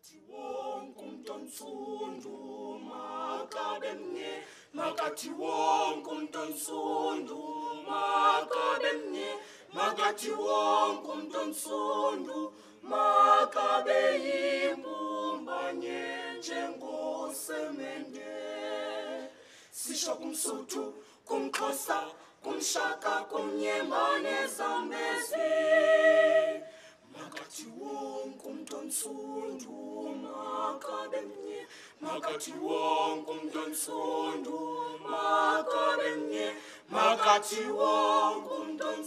Makati wonk'umnt'onsundu makabe mnye, makati wonk'umnt'onsundu makabe mnye, makati wonk'umnt'onsundu makabe yimbumba nye njengosemende. Sisho kumSuthu, kumXhosa, kumShaka, kumNyembane Zambezi. Makati wonk'umnt'onsundu makabe mnye, makati wonk'umnt'onsundu makabe mnye, makati wonk'umnt'onsundu